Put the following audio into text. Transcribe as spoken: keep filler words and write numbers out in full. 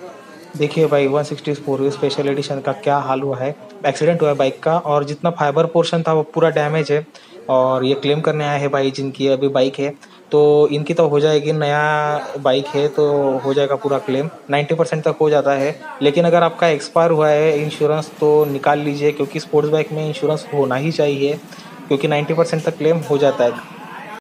देखिए भाई one sixty four special edition का क्या हाल हुआ है। एक्सीडेंट हुआ है बाइक का और जितना फाइबर पोर्शन था वो पूरा डैमेज है। और ये क्लेम करने आए हैं भाई जिनकी अभी बाइक है। तो इनकी तो हो जाएगी, नया बाइक है तो हो जाएगा पूरा क्लेम, नाइन्टी परसेंट तक हो जाता है। लेकिन अगर आपका एक्सपायर हुआ है इंश्योरेंस तो निकाल लीजिए, क्योंकि स्पोर्ट्स बाइक में इंश्योरेंस होना ही चाहिए, क्योंकि नाइन्टी परसेंट तक क्लेम हो जाता है।